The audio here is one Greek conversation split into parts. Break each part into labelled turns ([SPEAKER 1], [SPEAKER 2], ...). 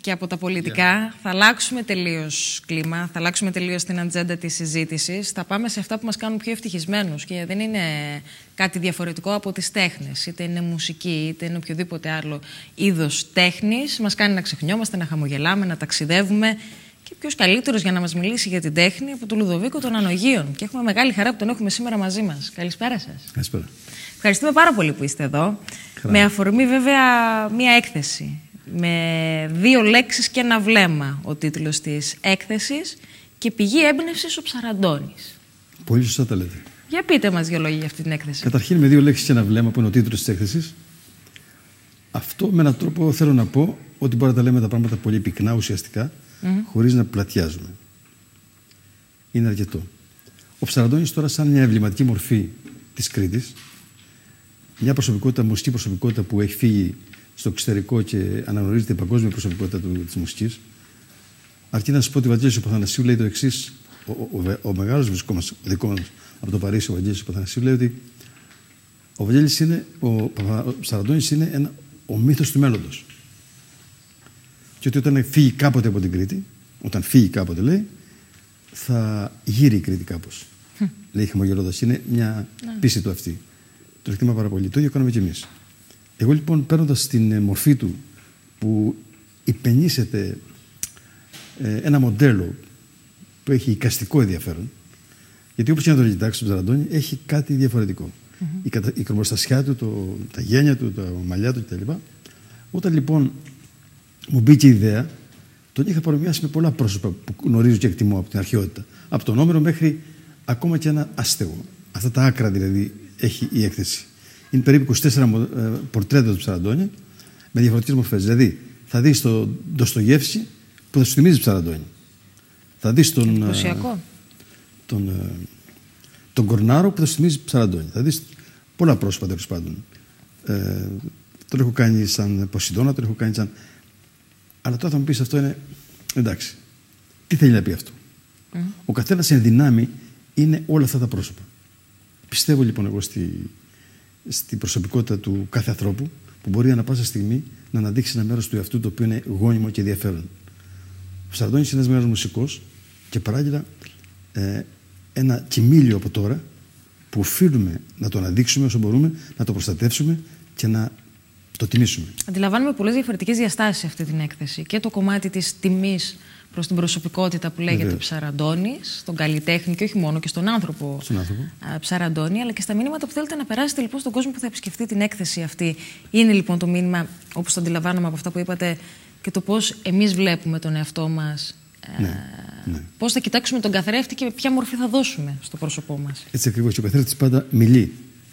[SPEAKER 1] και από τα πολιτικά. Θα αλλάξουμε τελείως κλίμα, θα αλλάξουμε τελείως την ατζέντα της συζήτησης. Θα πάμε σε αυτά που μας κάνουν πιο ευτυχισμένους και δεν είναι κάτι διαφορετικό από τις τέχνες. Είτε είναι μουσική, είτε είναι οποιοδήποτε άλλο είδος τέχνης. Μας κάνει να ξεχνιόμαστε, να χαμογελάμε, να ταξιδεύουμε. Και ποιος καλύτερος για να μας μιλήσει για την τέχνη από τον Λουδοβίκο των Ανογείων. Και έχουμε μεγάλη χαρά που τον έχουμε σήμερα μαζί μας. Καλησπέρα σας.
[SPEAKER 2] Καλησπέρα.
[SPEAKER 1] Ευχαριστούμε πάρα πολύ που είστε εδώ. Με αφορμή βέβαια μία έκθεση. Με 2 λέξεις και ένα βλέμμα ο τίτλος της έκθεσης και πηγή έμπνευσης ο Ψαραντώνης.
[SPEAKER 2] Πολύ σωστά τα λέτε.
[SPEAKER 1] Για πείτε μας 2 λόγια για αυτή την έκθεση.
[SPEAKER 2] Καταρχήν με 2 λέξεις και ένα βλέμμα που είναι ο τίτλος της έκθεσης. Αυτό με έναν τρόπο θέλω να πω ότι μπορεί να τα λέμε τα πράγματα πολύ πυκνά ουσιαστικά χωρίς να πλατιάζουμε. Είναι αρκετό. Ο Ψαραντώνης τώρα σαν μια εμβληματική μορφή της Κρήτης, μια προσωπικότητα, μουσική προσωπικότητα που έχει φύγει στο εξωτερικό και αναγνωρίζεται η παγκόσμια προσωπικότητα της μουσικής. Αρκεί να σας πω ότι ο Βαγγέλης Παθανασίου λέει το εξής. Ο μεγάλος δικό μας από το Παρίσι, ο Βαγγέλης Παθανασίου, λέει ότι ο Ψαραντώνης είναι ο μύθος του μέλλοντος. Και ότι όταν φύγει κάποτε από την Κρήτη, λέει, θα γύρει η Κρήτη κάπως. Λέει χαμογελώντας. Είναι μια πίστη του αυτή. Το εκτιμά πάρα πολύ. Το ίδιο κάνουμε κι εμείς. Εγώ λοιπόν παίρνοντας την μορφή του που υπενήσεται ένα μοντέλο που έχει εικαστικό ενδιαφέρον, γιατί όπως και να το κοιτάξει τον Ψαραντώνη έχει κάτι διαφορετικό. Η κρομοστασιά του, τα γένια του, τα μαλλιά του κτλ. Όταν λοιπόν μου μπήκε η ιδέα, τον είχα παρομοιάσει με πολλά πρόσωπα που γνωρίζω και εκτιμώ από την αρχαιότητα. Από τον Όμηρο μέχρι ακόμα και ένα άστεγο. Αυτά τα άκρα δηλαδή έχει η έκθεση. Είναι περίπου 24 πορτρέτα του Ψαραντώνη με διαφορετικές μορφές. Δηλαδή, θα δεις τον Ντοστογιέφσκι που θα σου θυμίζει Ψαραντώνη. Θα δεις τον Κορνάρο που θα σου θυμίζει Ψαραντώνη. Θα δεις πολλά πρόσωπα τέλος πάντων. Τον έχω κάνει σαν Ποσειδώνα, τον έχω κάνει σαν. Αλλά τώρα θα μου πεις αυτό είναι. Εντάξει. Τι θέλει να πει αυτό. Ο καθένας εν δυνάμει είναι όλα αυτά τα πρόσωπα. Πιστεύω λοιπόν εγώ στην προσωπικότητα του κάθε ανθρώπου που μπορεί ανά πάσα στιγμή να αναδείξει ένα μέρος του εαυτού το οποίο είναι γόνιμο και ενδιαφέρον. Ο Ψαραντώνης είναι ένας μεγάλος μουσικός και παράλληλα ένα κοιμήλιο από τώρα που οφείλουμε να το αναδείξουμε όσο μπορούμε, να το προστατεύσουμε και να το τιμήσουμε. Αντιλαμβάνουμε
[SPEAKER 1] πολλές διαφορετικές διαστάσεις σε αυτή την έκθεση. Και το κομμάτι της τιμής προς την προσωπικότητα που λέγεται Ψαραντώνης, στον καλλιτέχνη και όχι μόνο και στον άνθρωπο Ψαραντώνη, αλλά και στα μηνύματα που θέλετε να περάσετε λοιπόν στον κόσμο που θα επισκεφτεί την έκθεση αυτή. Είναι λοιπόν το μήνυμα, όπως το αντιλαμβάνομαι από αυτά που είπατε, και το πώς εμείς βλέπουμε τον εαυτό μας, πώς θα κοιτάξουμε τον καθρέφτη και ποια μορφή θα δώσουμε στο πρόσωπό μας.
[SPEAKER 2] Έτσι ακριβώς. Ο καθρέφτης πάντα μιλεί.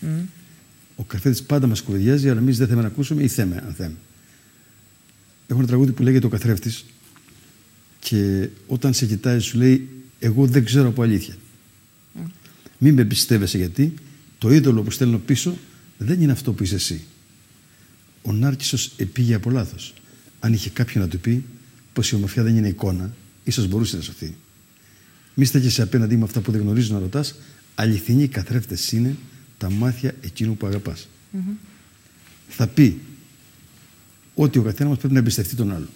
[SPEAKER 2] Ο καθρέφτης πάντα μας κουβεντιάζει, αλλά εμείς δεν θέλουμε να ακούσουμε ή θέμε, αν θέμε. Έχω ένα τραγούδι που λέγεται Ο καθρέφτης. Και όταν σε κοιτάει σου λέει εγώ δεν ξέρω από αλήθεια. Μην με πιστεύεσαι γιατί το είδωλο που στέλνω πίσω δεν είναι αυτό που είσαι εσύ. Ο Νάρκισσος επήγε από λάθος. Αν είχε κάποιον να του πει πως η ομορφιά δεν είναι εικόνα, ίσως μπορούσε να σωθεί. Μη στέκεσαι απέναντί με αυτά που δεν γνωρίζεις να ρωτάς. Αληθινοί καθρέφτες είναι τα μάτια εκείνου που αγαπάς. Θα πει ότι ο καθένας μας πρέπει να εμπιστευτεί τον άλλο.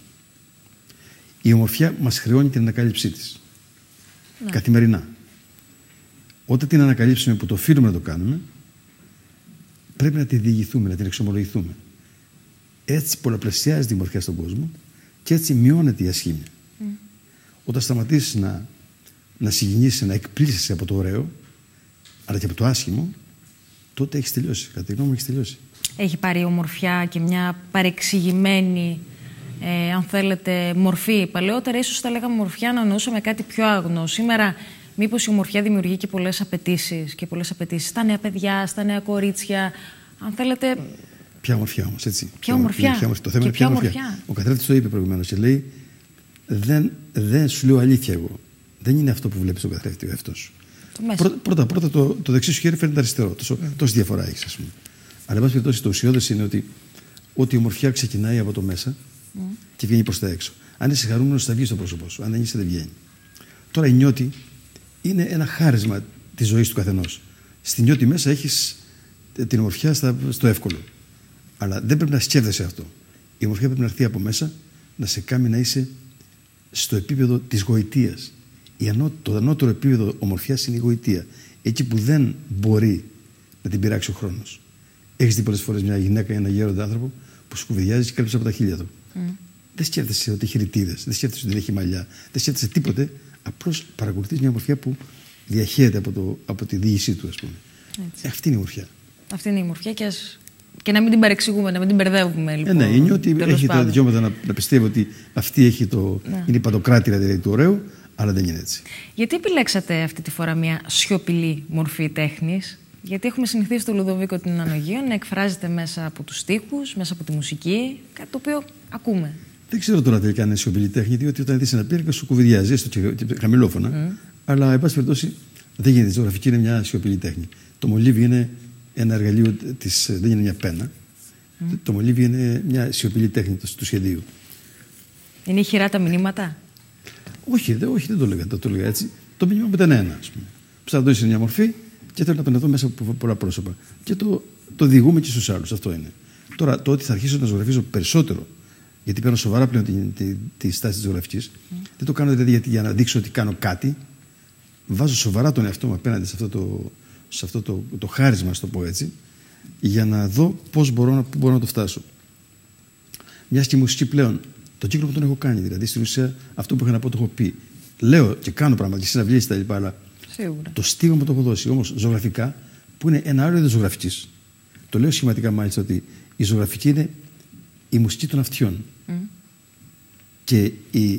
[SPEAKER 2] Η ομορφιά μας χρεώνει την ανακάλυψή της. Καθημερινά. Όταν την ανακαλύψουμε που το οφείλουμε να το κάνουμε, πρέπει να τη διηγηθούμε, να την εξομολογηθούμε. Έτσι πολλαπλασιάζεται η ομορφιά στον κόσμο και έτσι μειώνεται η ασχήμια. Όταν σταματήσεις να συγκινήσεις, να εκπλήσεις από το ωραίο, αλλά και από το άσχημο, τότε έχεις τελειώσει. Κατά τη γνώμη μου έχεις τελειώσει.
[SPEAKER 1] Έχει πάρει η ομορφιά και μια παρεξηγημένη, αν θέλετε, μορφή. Παλαιότερα ίσως θα λέγαμε ομορφιά να εννοούσαμε κάτι πιο άγνωστο. Σήμερα μήπως η ομορφιά δημιουργεί και πολλές απαιτήσεις στα νέα παιδιά, στα νέα κορίτσια, αν θέλετε.
[SPEAKER 2] Ποια ομορφιά όμως, έτσι.
[SPEAKER 1] Ποια ομορφιά.
[SPEAKER 2] Το θέμα είναι ποια ομορφιά. Ο καθρέφτης το είπε προηγουμένως και λέει δεν σου λέω αλήθεια εγώ. Δεν είναι αυτό που βλέπεις στον καθρέφτη ο εαυτός σου. Πρώτα το δεξί σου χέρι φέρνει αριστερό. Τόση διαφορά έχεις, ας πούμε. Αλλά εν πάση περιπτώσει το ουσιώδες είναι ότι η ομορφιά ξεκινάει από το μέσα και βγαίνει προς τα έξω. Αν είσαι χαρούμενος θα βγει στο πρόσωπό σου. Αν δεν είσαι δεν βγαίνει. Τώρα η νιώτη είναι ένα χάρισμα της ζωής του καθενός. Στη νιώτη μέσα έχεις την ομορφιά στο εύκολο. Αλλά δεν πρέπει να σκέφτεσαι αυτό. Η ομορφιά πρέπει να έρθει από μέσα να σε κάνει να είσαι στο επίπεδο της γοητείας. Το ανώτερο επίπεδο ομορφιάς είναι η γοητεία. Εκεί που δεν μπορεί να την πειράξει ο χρόνος. Έχεις δει πολλές φορές μια γυναίκα ή ένα γέροντα άνθρωπο που σκουβιάζει και κρύψει από τα χείλια του. Δεν σκέφτεσαι ότι έχει ρητίδες, δεν σκέφτεσαι ότι δεν έχει μαλλιά, δεν σκέφτεσαι τίποτε. Απλώς παρακολουθείς μια ομορφιά που διαχέεται από τη διοίκησή του, ας πούμε. Αυτή είναι η ομορφιά.
[SPEAKER 1] Αυτή είναι η ομορφιά και να μην την παρεξηγούμε, να μην την μπερδεύουμε. Λοιπόν,
[SPEAKER 2] ναι, είναι ότι έχει τα δικαιώματα να πιστεύει ότι αυτή έχει είναι η παντοκράτηρα δηλαδή, του ωραίου, αλλά δεν είναι έτσι.
[SPEAKER 1] Γιατί επιλέξατε αυτή τη φορά μια σιωπηλή μορφή τέχνης? Γιατί έχουμε συνηθίσει το Λουδοβίκο την Ανογείων να εκφράζεται μέσα από τους στίχους, μέσα από τη μουσική, κάτι το οποίο ακούμε.
[SPEAKER 2] Δεν ξέρω τώρα τελικά αν είναι σιωπηλή τέχνη, διότι όταν δεις ένα πύρακα σου κουβιδιάζει, έστω και χαμηλόφωνα, αλλά εν πάση περιπτώσει δεν γίνεται. Η ζωγραφική είναι μια σιωπηλή τέχνη. Το μολύβι είναι ένα εργαλείο δεν είναι μια πένα. Το μολύβι είναι μια σιωπηλή τέχνη του σχεδίου.
[SPEAKER 1] Είναι ηχηρά τα μηνύματα?
[SPEAKER 2] Όχι, δεν το έλεγα έτσι. Το μήνυμα μου ήταν ένα, ας πούμε. Ψαραντώνης είναι μια μορφή και θέλω να πενεθώ μέσα από πολλά πρόσωπα. Και το διηγούμε και στους άλλους. Αυτό είναι. Τώρα, το ότι θα αρχίσω να ζωγραφίζω περισσότερο, γιατί παίρνω σοβαρά πλέον τη στάση της ζωγραφικής, δεν το κάνω δηλαδή για να δείξω ότι κάνω κάτι. Βάζω σοβαρά τον εαυτό μου απέναντι σε αυτό το χάρισμα, να το πω έτσι, για να δω πού μπορώ να το φτάσω. Μιας και η μουσική πλέον, το κύκλο που τον έχω κάνει, δηλαδή στην ουσία αυτό που είχα να πω το έχω πει. Λέω και κάνω πράγματα και συναυλίες και τα λοιπά, αλλά
[SPEAKER 1] σίγουρα.
[SPEAKER 2] Το στίγμα μου το έχω δώσει. Όμως ζωγραφικά, που είναι ένα άλλο είδος ζωγραφικής. Το λέω σχηματικά μάλιστα ότι η ζωγραφική είναι η μουσική των αυτιών. Και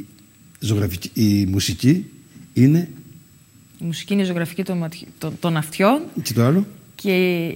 [SPEAKER 2] η μουσική είναι.
[SPEAKER 1] Η μουσική είναι η ζωγραφική των αυτιών.
[SPEAKER 2] Και το άλλο.
[SPEAKER 1] Και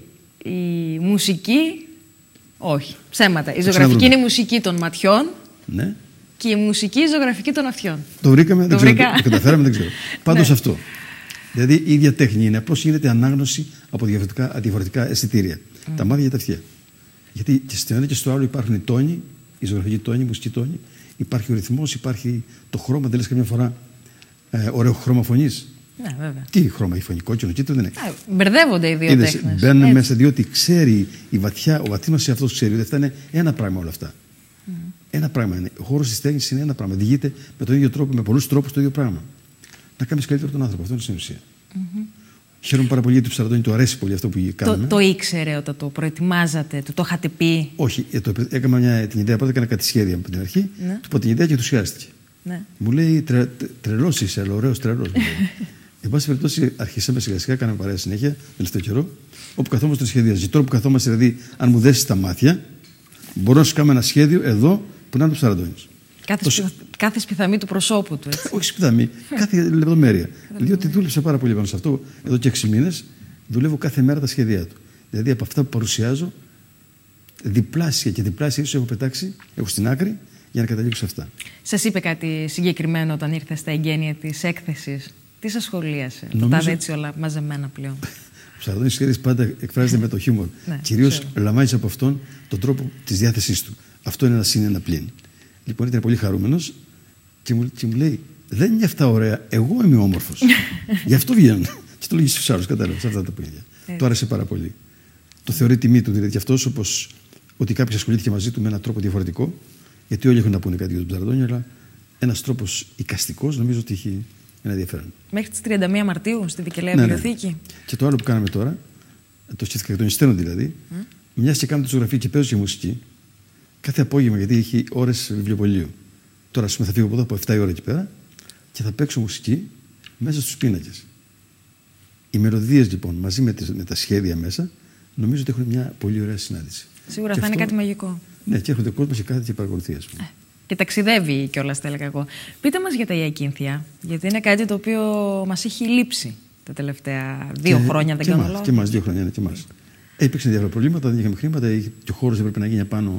[SPEAKER 1] η μουσική. Όχι, ψέματα. Η ζωγραφική είναι η μουσική των ματιών.
[SPEAKER 2] Ναι.
[SPEAKER 1] Και η μουσική η ζωγραφική των αυτιών.
[SPEAKER 2] Το βρήκαμε, δεν ξέρω. Το καταφέραμε, δεν ξέρω. Πάντως αυτό. Δηλαδή η ίδια τέχνη είναι. Απλώς γίνεται ανάγνωση από διαφορετικά αισθητήρια. Τα μάτια και τα αυτιά. Γιατί και στο ένα και στο άλλο υπάρχουν οι τόνοι, η ζωγραφική τόνη, η μουσική τόνη. Υπάρχει ο ρυθμός, υπάρχει το χρώμα. Δεν λες καμιά φορά ωραίο χρώμα φωνής.
[SPEAKER 1] Ναι, βέβαια.
[SPEAKER 2] Τι χρώμα έχει φωνή, κόκκινο, κίτρινο δεν έχει.
[SPEAKER 1] Μπερδεύονται οι δύο τέχνες.
[SPEAKER 2] Μπαίνουν μέσα διότι ξέρει ο βαθύς αυτός ξέρει ότι αυτά είναι ένα πράγμα όλα αυτά. Ένα πράγμα είναι. Ο χώρος της τέχνης είναι ένα πράγμα. Διηγείται με τον ίδιο τρόπο, με πολλούς τρόπους το ίδιο πράγμα. Να κάνεις καλύτερο τον άνθρωπο. Αυτό είναι στην ουσία. Χαίρομαι πάρα πολύ γιατί του Ψαραντώνη του αρέσει πολύ αυτό που κάνουμε.
[SPEAKER 1] Το ήξερε όταν το προετοιμάζατε, το είχατε πει?
[SPEAKER 2] Όχι, έκανα την ιδέα, πρώτα έκανα κάτι σχέδια από την αρχή.
[SPEAKER 1] Ναι.
[SPEAKER 2] Του πω την ιδέα και ενθουσιάστηκε.
[SPEAKER 1] Ναι.
[SPEAKER 2] Μου λέει τρελός είσαι, αλλά ωραίος τρελός. Εν πάση περιπτώσει, αρχίσαμε σιγά-σιγά, κάναμε παρέα συνέχεια, τον τελευταίο καιρό, όπου καθόμαστε στο σχεδιάζει. Τώρα που καθόμαστε, δηλαδή, αν μου δέσει τα μάτια, μπορώ να σου κάνω ένα σχέδιο εδώ που να είναι το Ψαραντώνης.
[SPEAKER 1] Κάθε σπιθαμή του προσώπου του. Έτσι.
[SPEAKER 2] Όχι σπιθαμή, κάθε λεπτομέρεια. Διότι δούλεψα πάρα πολύ πάνω σε αυτό. Εδώ και 6 μήνες δουλεύω κάθε μέρα τα σχέδιά του. Δηλαδή από αυτά που παρουσιάζω, διπλάσια και διπλάσια ίσως έχω πετάξει, έχω στην άκρη για να καταλήξω σε αυτά.
[SPEAKER 1] Σας είπε κάτι συγκεκριμένο όταν ήρθε στα εγγένεια της έκθεσης? Τι σας σχολίασε? Τα είδε έτσι όλα μαζεμένα πλέον.
[SPEAKER 2] Ο Ψαραντώνης Χέρης πάντα εκφράζεται με το χιούμορ. Ναι, κυρίως λαμβάνεις από αυτόν τον τρόπο της διάθεσής του. Αυτό είναι ένα συν, ένα πλήν. Λοιπόν, ήταν πολύ χαρούμενος και μου λέει: δεν είναι αυτά ωραία, εγώ είμαι όμορφος. Γι' αυτό βγαίνουν. Και το λέγει στους άλλους, κατάλαβες, αυτά τα παιδιά. Του άρεσε πάρα πολύ. Το θεωρεί τιμή του, δηλαδή και αυτός, όπως ότι κάποιος ασχολήθηκε μαζί του με έναν τρόπο διαφορετικό, γιατί όλοι έχουν να πούνε κάτι για τον Ψαραντώνη, αλλά ένας τρόπος εικαστικός νομίζω ότι έχει ένα ενδιαφέρον.
[SPEAKER 1] Μέχρι τις 31 Μαρτίου στη Δικελαία Βιβλιοθήκη. Ναι.
[SPEAKER 2] Και το άλλο που κάναμε τώρα, το σκέφτηκα εκ των υστέρων δηλαδή, μιας και κάνω τη ζωγραφία και παίζω και μουσική. Κάθε απόγευμα, γιατί έχει ώρες βιβλιοπωλείου. Τώρα, ας πούμε, θα φύγω από εδώ από 7 η ώρα εκεί πέρα και θα παίξω μουσική μέσα στους πίνακες. Οι μελωδίες λοιπόν μαζί με τα σχέδια μέσα, νομίζω ότι έχουν μια πολύ ωραία συνάντηση.
[SPEAKER 1] Σίγουρα θα είναι κάτι μαγικό.
[SPEAKER 2] Ναι, και έρχονται κόσμο και κάθεται και παρακολουθεί, ας πούμε.
[SPEAKER 1] Και ταξιδεύει κιόλας, θα έλεγα εγώ. Πείτε μας για τα Ιακίνθια, γιατί είναι κάτι το οποίο μας έχει λείψει τα τελευταία 2 χρόνια, δεν κάνω λόγο.
[SPEAKER 2] Και εμάς, 2 χρόνια, και εμάς. Υπήρξαν διάφορα προβλήματα, δεν είχαμε χρήματα, και ο χώρος έπρεπε να γίνει απάνω.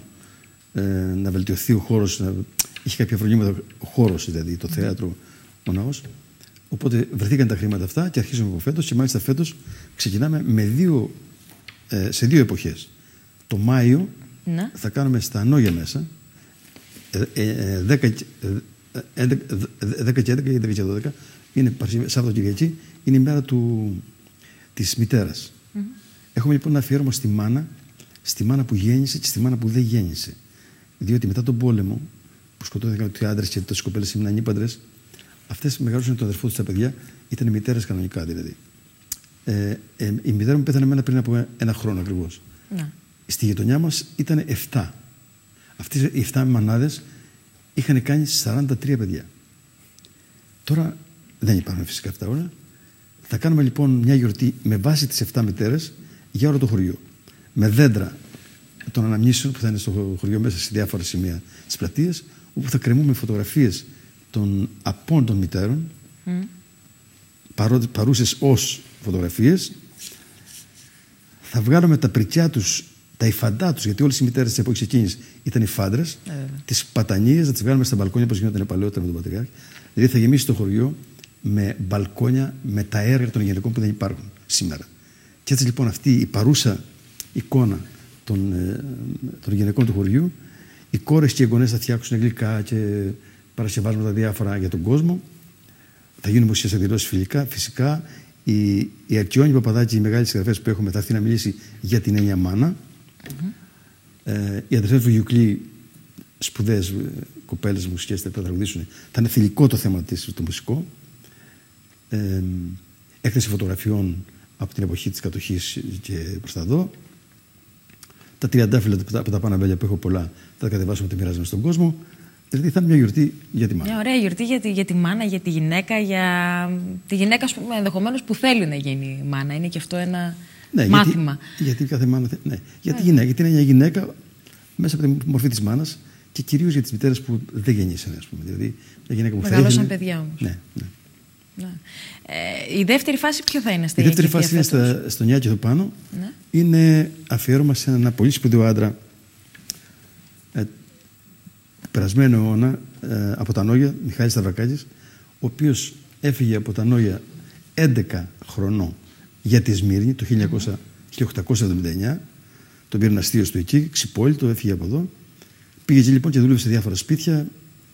[SPEAKER 2] Να βελτιωθεί ο χώρος, είχε κάποια προβλήματα ο χώρος, δηλαδή το θέατρο, ο ναός. Οπότε βρεθήκαν τα χρήματα αυτά και αρχίζουμε από φέτος. Και μάλιστα φέτος ξεκινάμε σε 2 εποχές. Το Μάιο θα κάνουμε στα Ανόγια μέσα, 10 και 11 ή 10 και 12, είναι Σάββατο Κυριακή, είναι η μέρα της μητέρας. Έχουμε λοιπόν ένα αφιέρωμα στη μάνα που γέννησε και στη μάνα που δεν γέννησε. Διότι μετά τον πόλεμο, που σκοτώθηκαν οι άντρες και οι κοπέλες ήμουν ανήπαντρες, αυτές μεγαλώσαν τον αδερφό τους τα παιδιά, ήταν μητέρες κανονικά δηλαδή. Η μητέρα μου πέθανε πριν από 1 χρόνο ακριβώς. Ναι. Στη γειτονιά μας ήταν 7. Αυτές οι 7 μανάδες είχαν κάνει 43 παιδιά. Τώρα δεν υπάρχουν φυσικά αυτά όλα. Θα κάνουμε λοιπόν μια γιορτή με βάση τις 7 μητέρες για όλο το χωριό. Με δέντρα των αναμνήσεων που θα είναι στο χωριό μέσα σε διάφορα σημεία της πλατείας, όπου θα κρεμούμε φωτογραφίες των απών των μητέρων, παρούσες ως φωτογραφίες. Θα βγάλουμε τα πρικιά τους, τα υφαντά τους, γιατί όλες οι μητέρες της εποχής εκείνης ήταν υφάντρες, τις πατανίες, να τις βγάλουμε στα μπαλκόνια όπως γινόταν παλαιότερα με τον Πατριάρχη. Δηλαδή θα γεμίσει το χωριό με μπαλκόνια, με τα έργα των γυναικών που δεν υπάρχουν σήμερα. Και έτσι λοιπόν αυτή η παρούσα εικόνα των γυναικών του χωριού, οι κόρες και οι γονές θα φτιάξουν γλυκά και παρασκευάσματα διάφορα για τον κόσμο. Θα γίνουν μουσικές εκδηλώσεις φυσικά. Η Αρκιόνη Παπαδάκη, οι μεγάλες συγγραφές που έχουμε, θα έρθει να μιλήσει για την έννοια μάνα. Οι αδερφές Βουγιουκλή, σπουδαίες κοπέλες μουσικές, θα τραγουδήσουν. Θα είναι θηλυκό το θέμα το μουσικό. Έκθεση φωτογραφιών από την εποχή της κατοχής και προς τα εδώ. Τα τριαντάφυλλα από τα παναμπέλια που έχω πολλά θα τα κατεβάσουμε και μοιράζουμε στον κόσμο. Δηλαδή θα είναι μια γιορτή για τη μάνα. Μια
[SPEAKER 1] ωραία γιορτή για τη μάνα, για τη γυναίκα, για τη γυναίκα ενδεχομένως που θέλει να γίνει μάνα. Είναι και αυτό ένα μάθημα.
[SPEAKER 2] Γιατί κάθε μάνα. Ναι. Γιατί είναι μια γυναίκα μέσα από τη μορφή της μάνας και κυρίως για τις μητέρες που δεν γεννήσανε, ας πούμε. Δηλαδή μια γυναίκα που
[SPEAKER 1] μεγαλώσαν παιδιά όμως.
[SPEAKER 2] Ναι.
[SPEAKER 1] Η δεύτερη φάση ποιο θα είναι
[SPEAKER 2] η δεύτερη φάση είναι στο Νιάκη εδώ πάνω. Ναι. Είναι αφιέρωμα σε ένα πολύ σπουδαίο άντρα, περασμένο αιώνα, από τα Νόγια, Μιχάλης Σταυρακάκης, ο οποίος έφυγε από τα Νόγια 11 χρονών για τη Σμύρνη το 1879. Τον πήρε αστείος του εκεί, ξυπόλυτο, έφυγε από εδώ. Πήγε εκεί λοιπόν και δούλευε σε διάφορα σπίτια.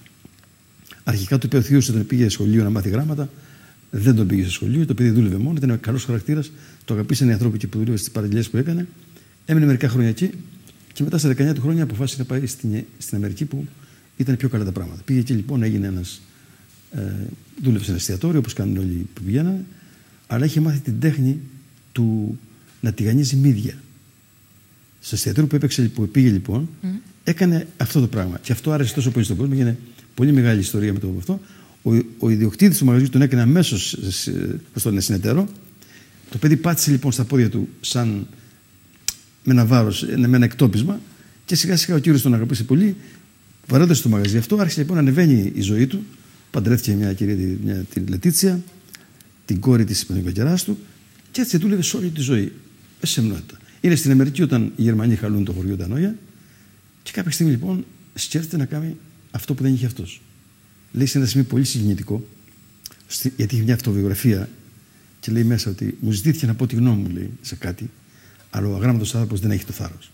[SPEAKER 2] Αρχικά του είπε ο θείος ότι πήγε σχολείο να μάθει γράμματα. Δεν τον πήγε στο σχολείο, το παιδί δούλευε μόνο, ήταν καλός χαρακτήρας. Το αγαπήσαν οι άνθρωποι που δούλευε στις παραγγελίες που έκανε. Έμεινε μερικά χρόνια εκεί και μετά στα 19 του χρόνια αποφάσισε να πάει στην Αμερική που ήταν πιο καλά τα πράγματα. Πήγε εκεί λοιπόν, έγινε ένας. Δούλευε σε ένα εστιατόριο όπως κάνουν όλοι που πηγαίνανε, αλλά είχε μάθει την τέχνη του να τηγανίζει μύδια. Στο εστιατόριο που πήγε λοιπόν, έκανε αυτό το πράγμα. Και αυτό άρεσε τόσο πολύ στον κόσμο, έγινε πολύ μεγάλη ιστορία με το αυτό. Ο ιδιοκτήτης του μαγαζιού τον έκανε αμέσως συνεταίρο. Το παιδί πάτησε λοιπόν στα πόδια του σαν με ένα βάρος, με ένα εκτόπισμα και σιγά σιγά ο κύριος τον αγαπήσε πολύ. Βαρέοντας το μαγαζί αυτό, άρχισε λοιπόν να ανεβαίνει η ζωή του. Παντρεύτηκε μια κυρία, την Λετίτσια, την κόρη της πενικοκεράς του και έτσι δούλευε σε όλη τη ζωή. Με σεμνότητα. Είναι στην Αμερική όταν οι Γερμανοί χαλούν το χωριό τα Νόγια και κάποια στιγμή λοιπόν σκέφτεται να κάνει αυτό που δεν είχε αυτός. Λέει σε ένα σημείο πολύ συγκινητικό, γιατί είχε μια αυτοβιογραφία και λέει μέσα ότι μου ζητήθηκε να πω τη γνώμη μου, λέει, σε κάτι, αλλά ο αγράμματος άνθρωπος δεν έχει το θάρρος.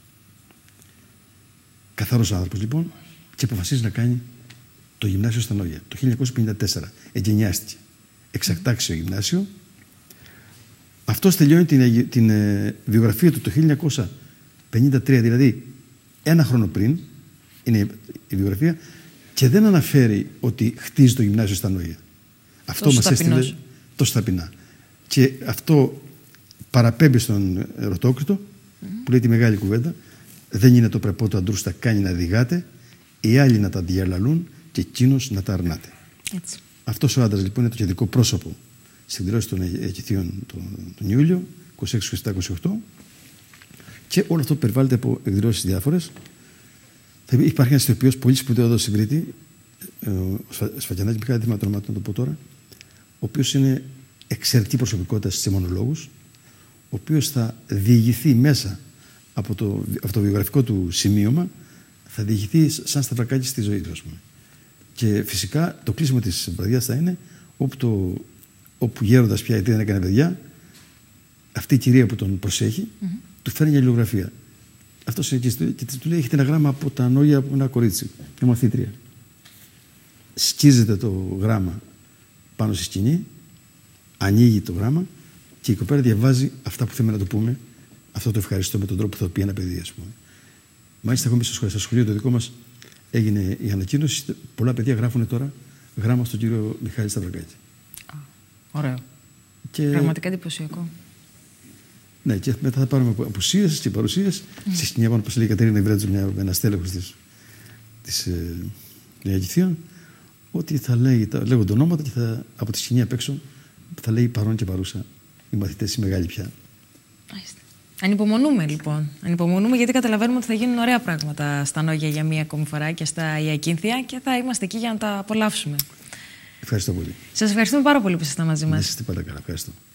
[SPEAKER 2] Καθαρός άνθρωπος λοιπόν και αποφασίζει να κάνει το γυμνάσιο στα Νόγια. Το 1954 εγκαινιάστηκε. Εξακτάξει το γυμνάσιο. Αυτός τελειώνει την βιογραφία του το 1953, δηλαδή 1 χρόνο πριν, είναι η βιογραφία, και δεν αναφέρει ότι χτίζει το γυμνάσιο στα Νόγια. Αυτό μας έστειλε τόσο ταπεινά. Και αυτό παραπέμπει στον Ρωτόκριτο, που λέει τη μεγάλη κουβέντα: δεν είναι το πρεπό του αντρού στα κάνει να διγάτε, οι άλλοι να τα διαλαλούν και εκείνος να τα αρνάτε. Έτσι. Αυτός ο άντρας λοιπόν είναι το κεντρικό πρόσωπο στην εκδήλωση των Αιγυπτίων τον Ιούλιο, 26, 27, 28, και όλο αυτό περιβάλλεται από εκδηλώσεις διάφορες. Υπάρχει ένας ηθοποιός πολύ σπουδαίο εδώ στην Κρήτη, ο Σφακιανάκης, μην κάνετε το όνομά του να το πω τώρα, ο οποίος είναι εξαιρετική προσωπικότητα σε μονολόγους, ο οποίος θα διηγηθεί μέσα από το αυτοβιογραφικό του σημείωμα, θα διηγηθεί σαν Σταυρακάκη στη ζωή του, ας πούμε. Και φυσικά το κλείσιμο της βραδιάς θα είναι όπου γέροντας πια, γιατί δεν έκανε παιδιά, αυτή η κυρία που τον προσέχει, του φέρνει μια αλληλογραφία. Αυτός και του λέει: έχετε ένα γράμμα από τα Νόγια από ένα κορίτσι, μια μαθήτρια. Σκίζεται το γράμμα πάνω στη σκηνή, ανοίγει το γράμμα και η κοπέλα διαβάζει αυτά που θέλουμε να το πούμε, αυτό το ευχαριστώ με τον τρόπο που θα πει ένα παιδί, ας πούμε. Μάλιστα, έχουμε στο σχολείο το δικό μας έγινε η ανακοίνωση. Πολλά παιδιά γράφουν τώρα γράμμα στον κύριο Μιχάλη Σταυρακάκη.
[SPEAKER 1] Ωραίο. Πραγματικά εντυπωσιακό.
[SPEAKER 2] Ναι, και μετά θα πάρουμε απουσίες και παρουσίες. Στη σκηνή, όπως λέει η Κατερίνα Ιβρέτζου, ένα στέλεχος της Νεαγηθίων, ότι θα λέγονται ονόματα και από τη σκηνή απ' έξω θα λέει παρόν και παρούσα οι μαθητές, οι μεγάλοι πια.
[SPEAKER 1] Ανυπομονούμε λοιπόν. Ανυπομονούμε, γιατί καταλαβαίνουμε ότι θα γίνουν ωραία πράγματα στα Νόγια για μία ακόμη φορά και στα Ιακίνθια και θα είμαστε εκεί για να τα απολαύσουμε.
[SPEAKER 2] Ευχαριστώ πολύ.
[SPEAKER 1] Σας ευχαριστούμε πάρα πολύ που ήσασταν μαζί μας.
[SPEAKER 2] Είστε πάντα καλά. Ευχαριστώ.